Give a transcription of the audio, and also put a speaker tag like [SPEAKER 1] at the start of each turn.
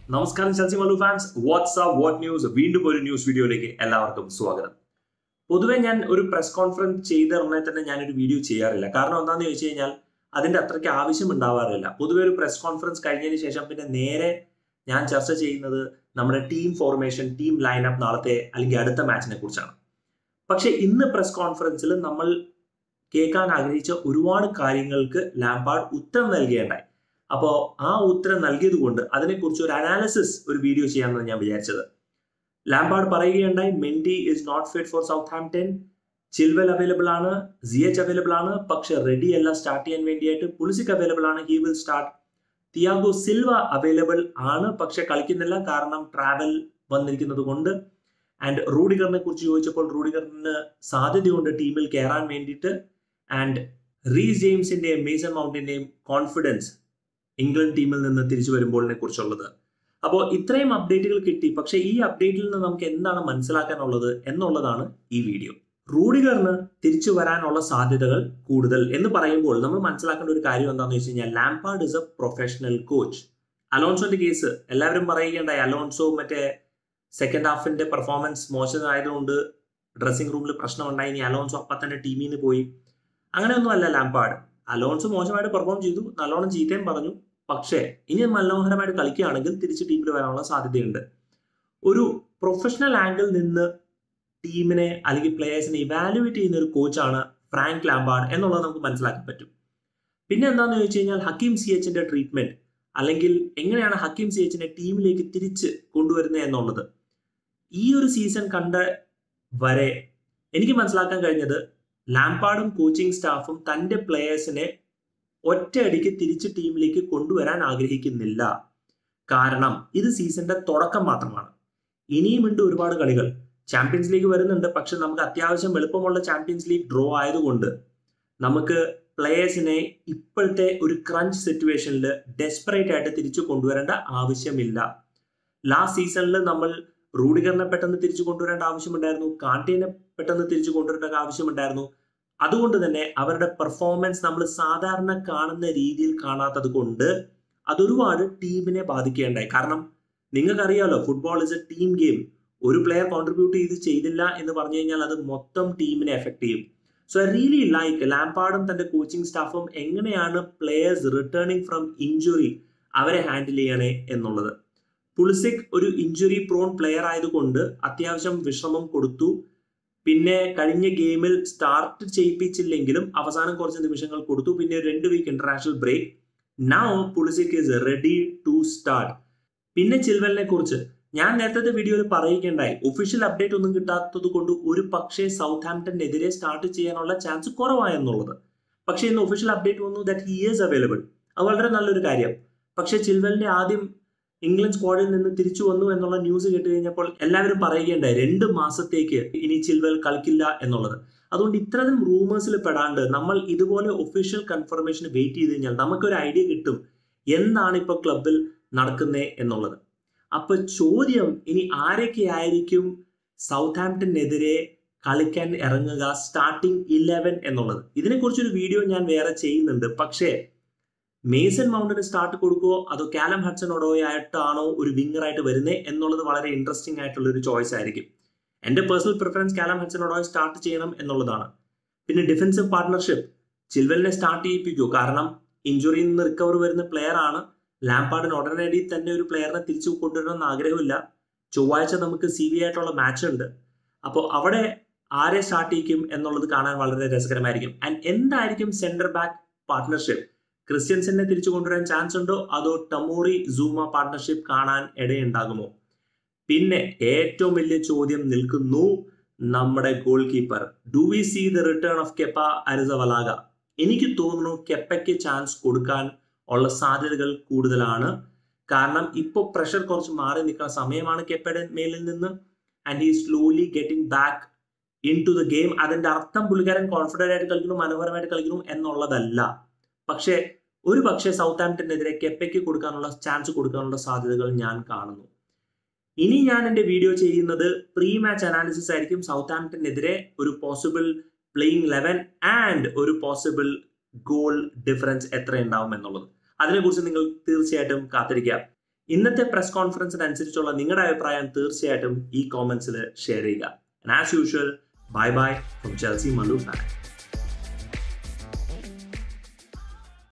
[SPEAKER 1] നമസ്കാരം Chelsea Mallu fans, what's up what news വീണ്ടും ഒരു ന്യൂസ് വീഡിയോയിലേക്ക് എല്ലാവർക്കും സ്വാഗതം. പൊതുവെ ഞാൻ ഒരു പ്രസ് കോൺഫറൻസ് ചെയ്ത ഉടനെ തന്നെ ഞാനൊരു വീഡിയോ ചെയ്യാറില്ല. കാരണം എന്താണെന്ന് ചോദിച്ചു കഴിഞ്ഞാൽ അതിന്റെ അത്രയ്ക്ക് ആവശ്യം ഉണ്ടാവാറില്ല. പൊതുവെ ഒരു പ്രസ് കോൺഫറൻസ് കഴിഞ്ഞതിന് ശേഷം പിന്നെ നേരെ ഞാൻ ചർച്ച ചെയ്യുന്നത് നമ്മുടെ ടീം ഫോർമേഷൻ, ടീം ലൈനപ്പ് നാളത്തെ അല്ലെങ്കിൽ അടുത്ത മാച്ചിനെ കുറിച്ചാണ്. പക്ഷെ ഇന്ന് പ്രസ് കോൺഫറൻസിൽ നമ്മൾ കേൾക്കാൻ ആഗ്രഹിച്ച ഒരുപാട് കാര്യങ്ങൾക്ക് ലാംപാർഡ് ഉത്തരം നൽകുകയുണ്ടായി. അപ്പോൾ ആ ഉത്തരം നൽകിയത് കൊണ്ട് അതിനെക്കുറിച്ച് ഒരു അനാലിസിസ് ഒരു വീഡിയോ ചെയ്യാമെന്ന് ഞാൻ വിചാരിച്ചത്. ലാംപാർഡ് പറയുകയുണ്ടായി, Mendy is not fit for Southampton, Chilwell available ആണ്, സിഎച്ച് അവൈലബിൾ ആണ്, പക്ഷെ റെഡി അല്ല സ്റ്റാർട്ട് ചെയ്യാൻ വേണ്ടിയിട്ട്. പുളിസിക് അവൈലബിൾ ആണ്, he will start. Thiago Silva available ആണ്, പക്ഷെ കളിക്കുന്നില്ല കാരണം ട്രാവൽ വന്നിരിക്കുന്നത് കൊണ്ട്. ആൻഡ് റൂഡിഗറിനെ കുറിച്ച് ചോദിച്ചപ്പോൾ റൂഡിഗറിന് സാധ്യതയുണ്ട് ടീമിൽ കയറാൻ വേണ്ടിയിട്ട്. ആൻഡ് റീസ് ജെയിംസിന്റെയും മേസൺ മൗണ്ടിന്റെയും കോൺഫിഡൻസ് ഇംഗ്ലണ്ട് ടീമിൽ നിന്ന് തിരിച്ചു വരുമ്പോളിനെ കുറിച്ചുള്ളത്. അപ്പോൾ ഇത്രയും അപ്ഡേറ്റുകൾ കിട്ടി. പക്ഷെ ഈ അപ്ഡേറ്റിൽ നിന്ന് നമുക്ക് എന്താണ് മനസ്സിലാക്കാനുള്ളത് എന്നുള്ളതാണ് ഈ വീഡിയോ. റൂഡിഗറിന് തിരിച്ചു വരാനുള്ള സാധ്യതകൾ കൂടുതൽ എന്ന് പറയുമ്പോൾ നമ്മൾ മനസ്സിലാക്കേണ്ട ഒരു കാര്യം എന്താണെന്ന് വെച്ച് കഴിഞ്ഞാൽ Lampard is a professional coach. അലോൺസോന്റെ കേസ് എല്ലാവരും പറയുകയുണ്ടായി, അലോൺസോ മറ്റേ സെക്കൻഡ് ഹാഫിന്റെ പെർഫോമൻസ് മോശമായതുകൊണ്ട് ഡ്രസ്സിംഗ് റൂമിൽ പ്രശ്നമുണ്ടായി, ഇനി അലോൺസോ അപ്പം തന്നെ ടീമിൽ നിന്ന് പോയി. അങ്ങനെയൊന്നും അല്ല ലാംപാർഡ്. അലോൺസോ മോശമായിട്ട് പെർഫോം ചെയ്തു, നല്ലോണം ചീത്തയും പറഞ്ഞു. പക്ഷേ ഇനി മനോഹരമായിട്ട് കളിക്കുകയാണെങ്കിൽ തിരിച്ച് ടീമിൽ വരാനുള്ള സാധ്യതയുണ്ട്. ഒരു പ്രൊഫഷണൽ ആംഗിൾ നിന്ന് ടീമിനെ അല്ലെങ്കിൽ പ്ലേയേഴ്സിനെ ഇവാലുവേറ്റ് ചെയ്യുന്ന ഒരു കോച്ചാണ് ഫ്രാങ്ക് ലാംപാർഡ് എന്നുള്ളത് നമുക്ക് മനസ്സിലാക്കാൻ പറ്റും. പിന്നെ എന്താണെന്ന് ചോദിച്ചു കഴിഞ്ഞാൽ ഹക്കീം സിഎച്ചിന്റെ ട്രീറ്റ്മെന്റ് അല്ലെങ്കിൽ എങ്ങനെയാണ് ഹക്കീം സിഎച്ചിനെ ടീമിലേക്ക് തിരിച്ച് കൊണ്ടുവരുന്നത് എന്നുള്ളത് ഈ ഒരു സീസൺ കണ്ട വരെ എനിക്ക് മനസ്സിലാക്കാൻ കഴിഞ്ഞത് ലാംപാർഡും കോച്ചിങ് സ്റ്റാഫും തന്റെ പ്ലേയേഴ്സിനെ ഒറ്റയടിക്ക് തിരിച്ച് ടീമിലേക്ക് കൊണ്ടുവരാൻ ആഗ്രഹിക്കുന്നില്ല. കാരണം ഇത് സീസണിന്റെ തുടക്കം മാത്രമാണ്. ഇനിയുമുണ്ട് ഒരുപാട് കളികൾ. ചാമ്പ്യൻസ് ലീഗ് വരുന്നുണ്ട്, പക്ഷെ നമുക്ക് അത്യാവശ്യം എളുപ്പമുള്ള ചാമ്പ്യൻസ് ലീഗ് ഡ്രോ ആയതുകൊണ്ട് നമുക്ക് പ്ലേയേഴ്സിനെ ഇപ്പോഴത്തെ ഒരു ക്രഞ്ച് സിറ്റുവേഷനിൽ ഡെസ്പറേറ്റ് ആയിട്ട് തിരിച്ചു കൊണ്ടുവരേണ്ട ആവശ്യമില്ല. ലാസ്റ്റ് സീസണിൽ നമ്മൾ റൂഡിഗറിനെ പെട്ടെന്ന് തിരിച്ചു കൊണ്ടുവരേണ്ട ആവശ്യമുണ്ടായിരുന്നു, കാന്റേനെ പെട്ടെന്ന് തിരിച്ചു കൊണ്ടുവരേണ്ട ആവശ്യമുണ്ടായിരുന്നു. അതുകൊണ്ട് തന്നെ അവരുടെ പെർഫോമൻസ് നമ്മൾ സാധാരണ കാണുന്ന രീതിയിൽ കാണാത്തത് കൊണ്ട് അതൊരുപാട് ടീമിനെ ബാധിക്കുകയുണ്ടായി. കാരണം നിങ്ങൾക്കറിയാലോ, football is a team game. ഒരു പ്ലെയർ കോൺട്രിബ്യൂട്ട് ചെയ്തില്ല എന്ന് പറഞ്ഞു കഴിഞ്ഞാൽ അത് മൊത്തം ടീമിനെ എഫക്ട് ചെയ്യും. സോ ഐ റിയലി ലൈക്ക് ലാംപാർഡും തന്റെ കോച്ചിങ് സ്റ്റാഫും എങ്ങനെയാണ് പ്ലെയേഴ്സ് റിട്ടേണിംഗ് ഫ്രം ഇഞ്ചുറി അവരെ ഹാൻഡിൽ ചെയ്യണേ എന്നുള്ളത്. പുളിസിക് ഒരു ഇഞ്ചുറി പ്രോൺ പ്ലെയർ ആയതുകൊണ്ട് അത്യാവശ്യം വിശ്രമം കൊടുത്തു. പിന്നെ കഴിഞ്ഞ ഗെയിമിൽ സ്റ്റാർട്ട് ചെയ്യിപ്പിച്ചില്ലെങ്കിലും അവസാനം കുറച്ച് നിമിഷങ്ങൾ കൊടുത്തു. പിന്നെ 2 week international break. Now Pulisic is ready to start. പിന്നെ ചിൽവെലിനെ കുറിച്ച് ഞാൻ നേരത്തെ വീഡിയോയിൽ പറയുകയുണ്ടായി, ഒഫീഷ്യൽ അപ്ഡേറ്റ് ഒന്നും കിട്ടാത്തത് കൊണ്ട് ഒരു പക്ഷേ സൗത്ത്ഹാംപ്ടനെതിരെ സ്റ്റാർട്ട് ചെയ്യാനുള്ള ചാൻസ് കുറവായെന്നുള്ളത്. പക്ഷേ ഇന്ന് ഒഫീഷ്യൽ അപ്ഡേറ്റ് വന്നു ദാറ്റ് ഹി ഈസ് അവൈലബിൾ. അത് വളരെ നല്ലൊരു കാര്യം. പക്ഷേ ചിൽവെലിന്റെ ആദ്യം ഇംഗ്ലണ്ട് സ്ക്വാഡിൽ നിന്ന് തിരിച്ചു വന്നു എന്നുള്ള ന്യൂസ് കേട്ട് കഴിഞ്ഞപ്പോൾ എല്ലാവരും പറയുകയുണ്ടായി 2 മാസത്തേക്ക് ഇനി ചിൽവെൽ കളിക്കില്ല എന്നുള്ളത്. അതുകൊണ്ട് ഇത്തരം റൂമേഴ്സിൽ പെടാണ്ട് നമ്മൾ ഇതുപോലെ ഒഫീഷ്യൽ കൺഫർമേഷൻ വെയിറ്റ് ചെയ്ത് കഴിഞ്ഞാൽ നമുക്കൊരു ഐഡിയ കിട്ടും എന്താണ് ഇപ്പോൾ ക്ലബിൽ നടക്കുന്നത് എന്നുള്ളത്. അപ്പൊ ചോദ്യം ഇനി ആരൊക്കെ ആയിരിക്കും സൗത്ത്ഹാംപ്ടനെതിരെ കളിക്കാൻ ഇറങ്ങുക സ്റ്റാർട്ടിംഗ് 11 എന്നുള്ളത്. ഇതിനെക്കുറിച്ചൊരു വീഡിയോ ഞാൻ വേറെ ചെയ്യുന്നുണ്ട്. പക്ഷേ മേസൺ മൗണ്ടിന് സ്റ്റാർട്ട് കൊടുക്കുമോ അതോ കാലം ഹഡ്സൺ-ഒഡോയ് ആയിട്ടാണോ ഒരു വിങ്ങറായിട്ട് വരുന്നത് എന്നുള്ളത് വളരെ ഇൻട്രസ്റ്റിംഗ് ആയിട്ടുള്ള ഒരു ചോയ്സ് ആയിരിക്കും. എന്റെ personal preference Callum Hudson Odoi start ചെയ്യണം എന്നുള്ളതാണ്. പിന്നെ ഡിഫൻസീവ് പാർട്ട്ണർഷിപ്പ് ചിൽവെലിനെ സ്റ്റാർട്ട് ചെയ്യിപ്പിക്കൂ. കാരണം ഇഞ്ചുറിയിൽ നിന്ന് റിക്കവർ വരുന്ന പ്ലെയർ ആണ്. ലാംപാർഡിന് ഉടനടി തന്നെ ഒരു പ്ലെയറിനെ തിരിച്ചു കൊണ്ടുവരണമെന്ന് ആഗ്രഹമില്ല. ചൊവ്വാഴ്ച നമുക്ക് CB ആയിട്ടുള്ള മാച്ച് ഉണ്ട്. അപ്പോൾ അവിടെ ആരെ സ്റ്റാർട്ട് ചെയ്യിക്കും എന്നുള്ളത് കാണാൻ വളരെ രസകരമായിരിക്കും. ആൻഡ് എന്തായിരിക്കും സെന്റർ ബാക്ക് പാർട്ട്ണർഷിപ്പ്? ക്രിസ്ത്യൻസനെ തിരിച്ചു കൊണ്ടുവരാൻ ചാൻസ് ഉണ്ടോ അതോ ടമോറി സൂമ പാർട്ട്ണർഷിപ്പ് കാണാൻ ഇടയുണ്ടാകുമോ? പിന്നെ ഏറ്റവും വലിയ ചോദ്യം നിൽക്കുന്നു നമ്മുടെ goalkeeper. Do we see the return of Kepa Arrizabalaga? എനിക്ക് തോന്നുന്നു കെപ്പയ്ക്ക് ചാൻസ് കൊടുക്കാൻ ഉള്ള സാധ്യതകൾ കൂടുതലാണ്. കാരണം ഇപ്പോൾ പ്രഷർ കുറച്ച് മാറി നിൽക്കുന്ന സമയമാണ് കെപ്പയുടെ മേലിൽ നിന്ന്. And he slowly getting back into the game. അതിന്റെ അർത്ഥം പുള്ളിക്കാരൻ കോൺഫിഡന്റ് ആയിട്ട് കളിക്കുന്നു, മനോഹരമായിട്ട് കളിക്കുന്നു എന്നുള്ളതല്ല. പക്ഷേ ഒരു പക്ഷേ സൗത്ത്ഹാംപ്ടനെതിരെ കെപ്പയ്ക്ക് കൊടുക്കാനുള്ള ചാൻസ് കൊടുക്കാനുള്ള സാധ്യതകൾ ഞാൻ കാണുന്നു. ഇനി ഞാൻ എൻ്റെ വീഡിയോ ചെയ്യുന്നത് പ്രീ മാച്ച് അനാലിസിസ് ആയിരിക്കും. സൗത്ത്ഹാംപ്ടനെതിരെ ഒരു പോസിബിൾ പ്ലേയിങ് 11 ആൻഡ് ഒരു പോസിബിൾ ഗോൾ ഡിഫറൻസ് എത്ര ഉണ്ടാവും എന്നുള്ളത്. അതിനെക്കുറിച്ച് നിങ്ങൾ തീർച്ചയായിട്ടും കാത്തിരിക്കുക. ഇന്നത്തെ പ്രസ് കോൺഫറൻസിനനുസരിച്ചുള്ള നിങ്ങളുടെ അഭിപ്രായം തീർച്ചയായിട്ടും ഈ കോമെന്റ്സിൽ ഷെയർ ചെയ്യുക. As usual, bye bye from Chelsea Mallu fan.